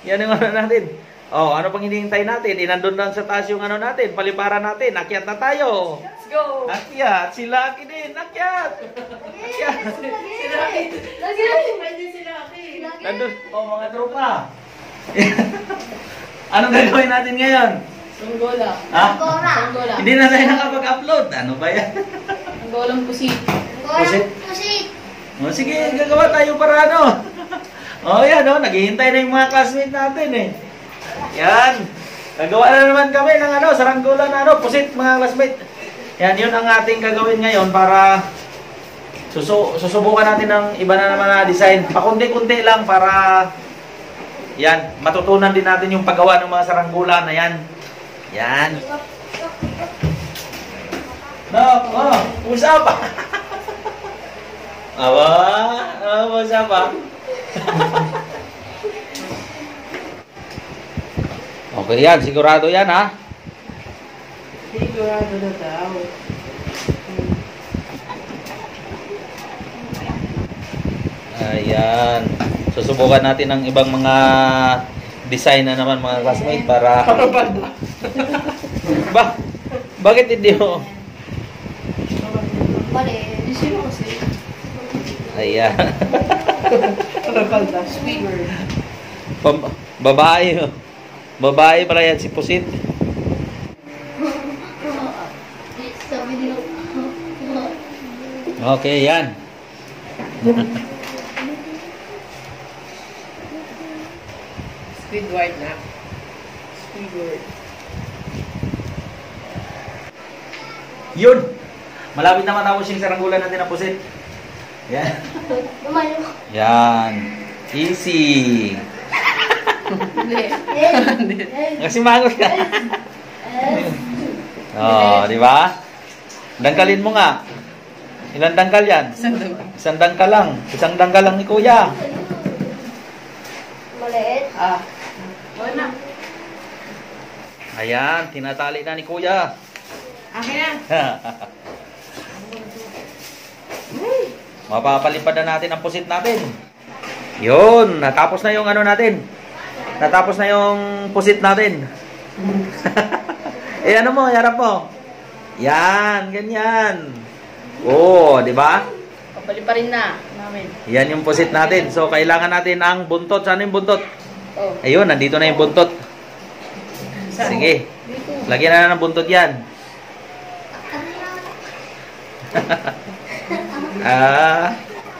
Yan yung ano natin. Oh, ano pang hinihintay natin? Nandun lang sa taas yung ano natin, paliparan natin. Akyat na tayo. Let's go! Akyat, si Lucky din. Akyat. Akyat. Pwede si Lucky. Nandun, oh mga tropa. Anong gagawin natin ngayon? Sunggola. Ha? Sunggola. Hindi na tayo nakapag-upload. Ano ba yan? Sunggolang pusit. Pusit? O sige, gagawa tayo para ano. O yan o, naghihintay na yung mga classmate natin eh. Yan. Gagawa na naman kami ng ano, saranggola na ano, pusit mga classmate. Yan, yun ang ating gagawin ngayon para susubukan natin ng iba na naman na design. Pakunti-kunti lang para yan, matutunan din natin yung paggawa ng mga saranggola na yan. Yan. No, oh, usap. Awa, usap pa. Okay yan, sigurado yan ha. Sigurado na daw. Ayan. Susubukan natin ng ibang mga design na naman mga classmate para... Bakit hindi mo? Di sino kasi? Ayan. Squidward. Babae. Babae pala yan si Pusit. Okay, yan. Squidward na. Squidward. Yun. Malapit naman tapos yung saranggola natin na Pusit. Yan. Yan. Easy. Kasi mangot ka. Oh, di ba? Dangkalin mo nga. Ilan dangkal yan? Isang dangkal lang. Isang dangkal lang ni Kuya. Maliit. Ah. Wala. Ayan, tinatali na ni Kuya. Akin na. Mapapalipad na natin ang pusit natin. Yun, natapos na yung ano natin. Natapos na yung pusit natin. Eh ano mo, harap mo. Yan, ganyan. Oh, di ba? Kapali pa rin na namin. Yan yung pusit natin. So, kailangan natin ang buntot. Saan yung buntot? Oh. Ayun, nandito na yung buntot. Sige. Lagyan na ng buntot yan. Ah.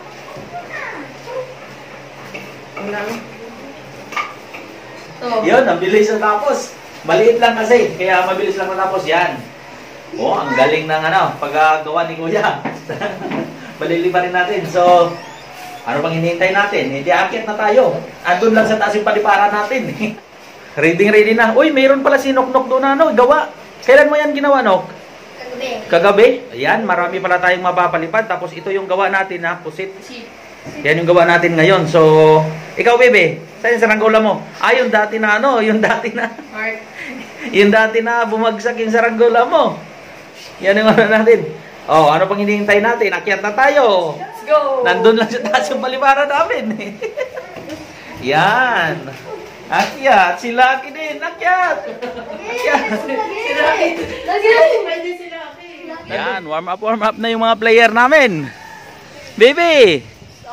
Yun, ang bilis na tapos. Maliit lang kasi, kaya mabilis lang matapos yan. Oh, ang galing ng ano, paggawa ni Kuya. Malilipa rin natin. So, ano bang hinihintay natin? Hindi akit na tayo. Andun lang sa taas yung paliparan natin. Ready na. Uy, mayroon pala si Nok-Nok doon na ano, gawa. Kailan mo yan ginawa, Nok? Kagabi. Ayan, marami pala tayong mapapalipad. Tapos ito yung gawa natin na pusit. Yan yung gawa natin ngayon. So, ikaw, bebe, saan yung saranggola mo? Ah, yung dati na ano, yung dati na. Yung dati na bumagsak yung saranggola mo. Yan yung ano natin. Oh, ano pang hinihintay natin? Akyat na tayo. Let's go! Nandun lang sa taas yung paliparan namin. Yan. Akyat. Si Lucky din. Akyat. Akyat. Pwede si Lucky. Yan. Warm up na yung mga player namin. Baby.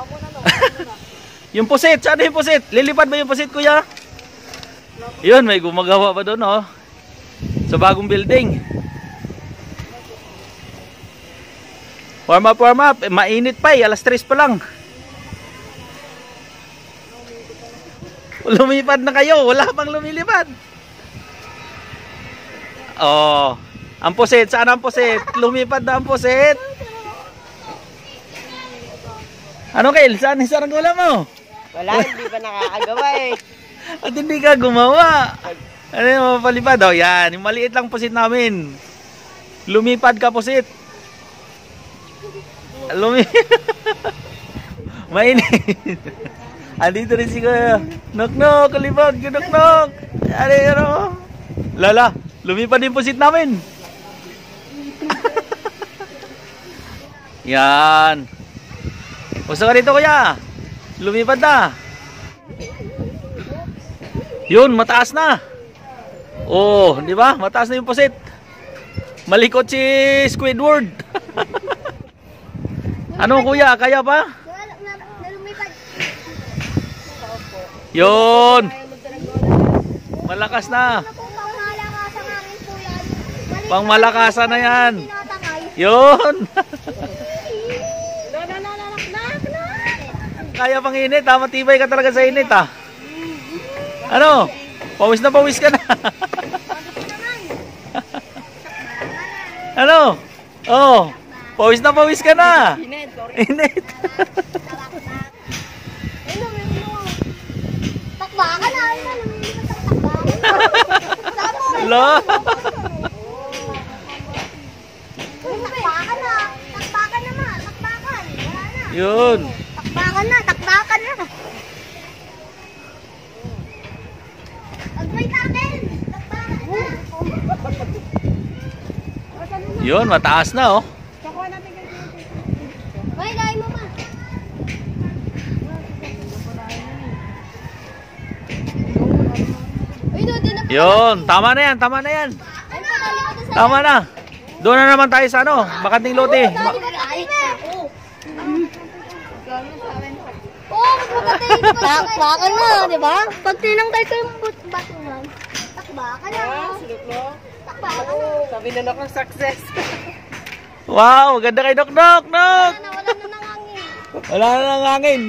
Yung pusit. Saan yung pusit? Lilipad ba yung pusit, Kuya? Yun, may gumagawa pa doon, oh. Sa bagong building. Warm up. Mainit pa eh. Alas 3 pa lang. Lumipad na kayo. Wala pang lumilipad. Oh. Ang pusit. Saan ang pusit? Lumipad na ang pusit. Ano, Kyle? Saan yung saranggola mo? Wala, hindi pa nakakagawa eh. At hindi ka gumawa. Ano yung mapalipad? Oh, yan. Yung maliit lang pusit namin. Lumipad ka pusit. Mainit. Andito rin si Kuya. Nok-nok, kalipad. Nok-nok. Ano? Lala, lumipad din pusit namin. Yan. Gusto ka rito, Kuya? Lumipad na. Yun, mataas na. Oh, di ba? Mataas na yung pusit. Malikot si Squidward. Ano kuya, kaya pa? Yun. Malakas na. Pangmalakasan na yan. Yun. Kaya pang init ha, matibay ka talaga sa init ha. Ano? Pawis na pawis ka na. Ano? Oh, pawis na pawis ka na. Init. Takbakan na. Lo. Takbakan na. Takbakan naman. Takbakan. Wala na. Yun. Takbakan na. Takbakan na.Ag-wait akin. Takbakan na. Yun, mataas na oh. Hoy, dahil mo pa. Uy, no, di na pa. Yun, tama na yan, tama na yan. Ay, palalipat na sa... Tama na. Doon na naman tayo sa ano, Bakanting Lote. Dali ba tayo ba? Oo, mas maganda yun. Takbakan na, di ba? Pag tinanggal ko yung bato man, takbakan na. Takbakan na. Sabi na ako success. Wow, ganda kay Dok Dok, Dok. Wala na nangangin. Wala na nang hangin.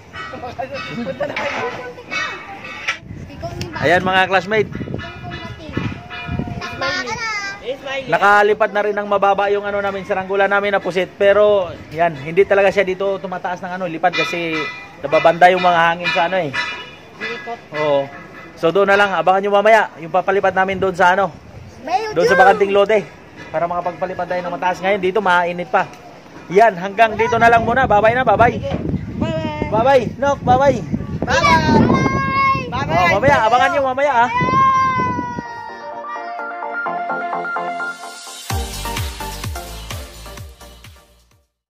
Ayan mga classmate, Takbakan na. nakalipad na rin ng mababa yung ano namin, saranggola namin na pusit. Pero yan, hindi talaga siya dito tumataas ng ano, lipad kasi nababanda yung mga hangin sa ano eh. Oo. So doon na lang, abangan nyo mamaya yung papalipad namin doon sa ano, doon sa Bakanting Lote. Para makapagpalipad tayo ng mataas. Ngayon dito mainit pa. Yan, hanggang dito na lang muna. Bye-bye na, bye-bye. Bye-bye, Nok, bye-bye. Bye-bye! Oh, mamaya, abangan nyo mamaya ah.